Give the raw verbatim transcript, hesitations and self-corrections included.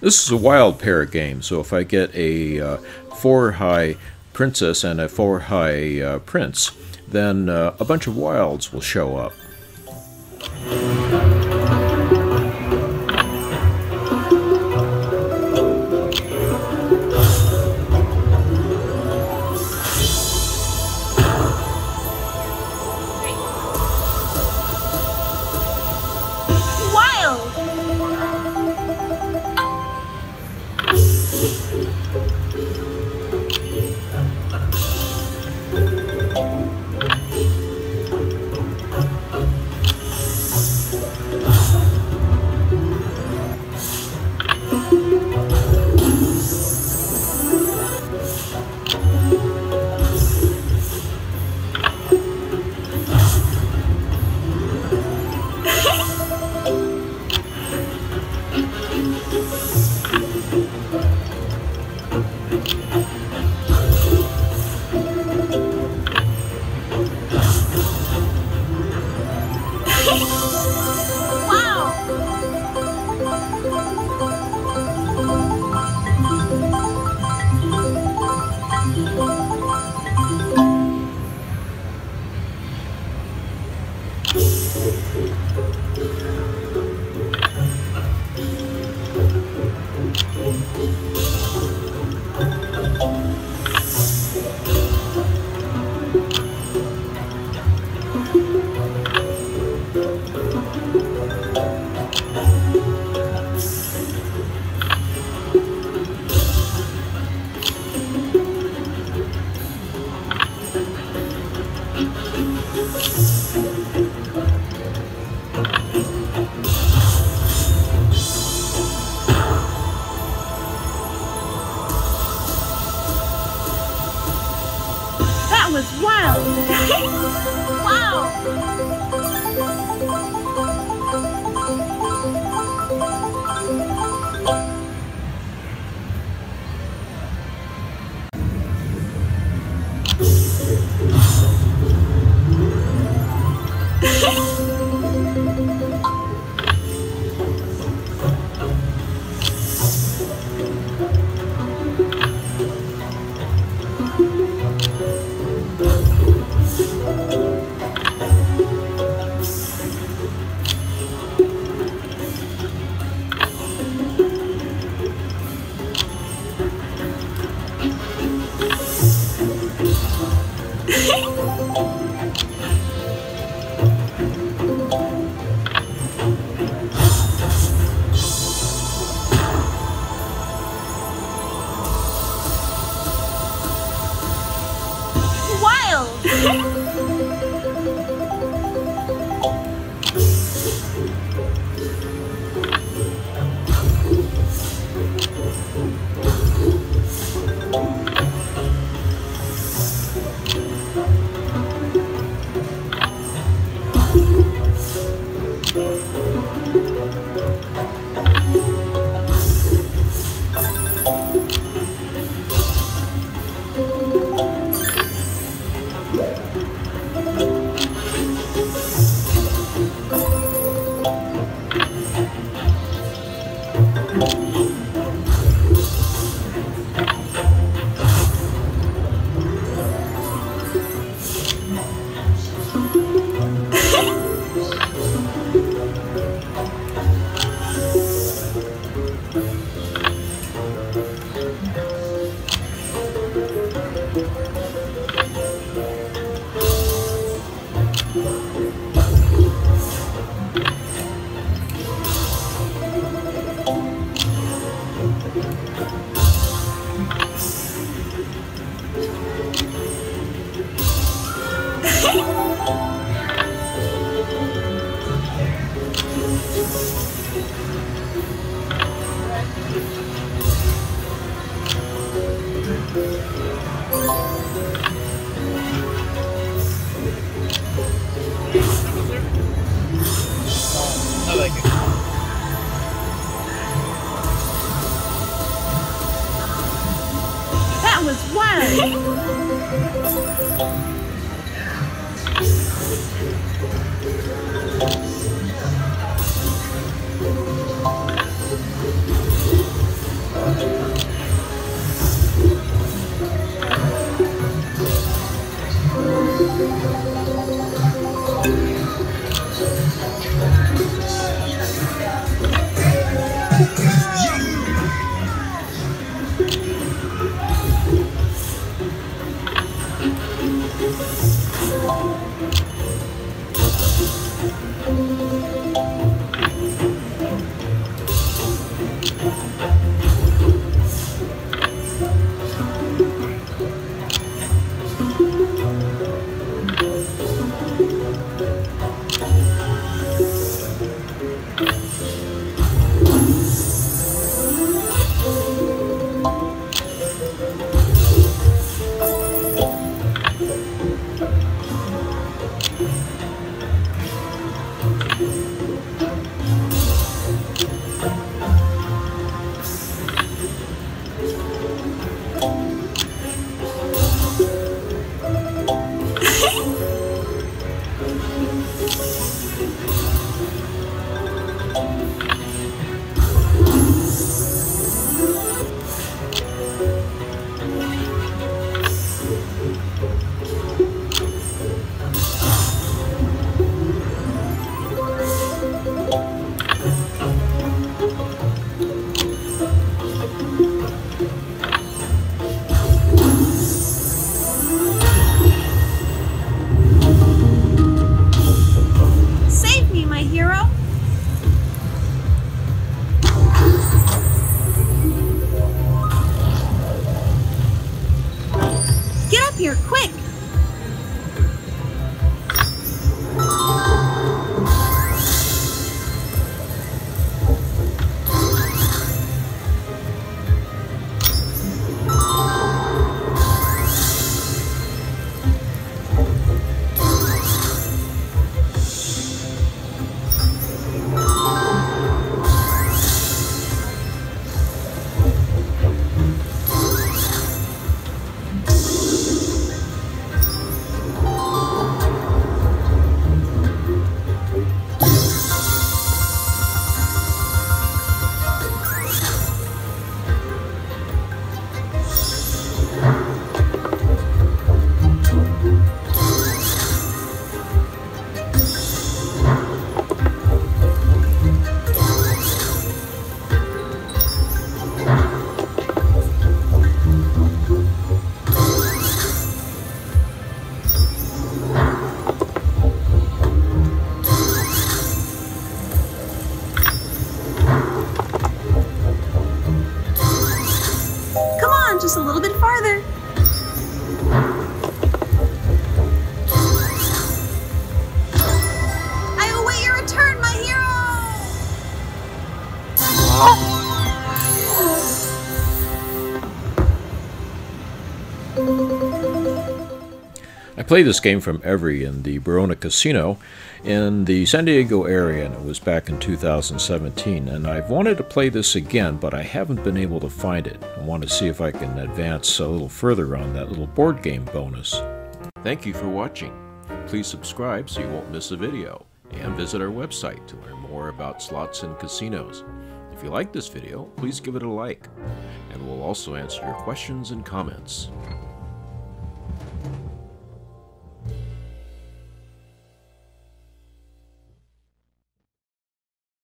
This is a wild pair game, so if I get a uh, four high princess and a four high uh, prince, then uh, a bunch of wilds will show up. a little bit farther. I await your return, my hero! I played this game from Every in the Barona Casino in the San Diego area, and it was back in two thousand seventeen, and I've wanted to play this again, but I haven't been able to find it. I want to see if I can advance a little further on that little board game bonus. Thank you for watching. Please subscribe so you won't miss a video, and visit our website to learn more about slots and casinos. If you like this video, please give it a like, and we'll also answer your questions and comments.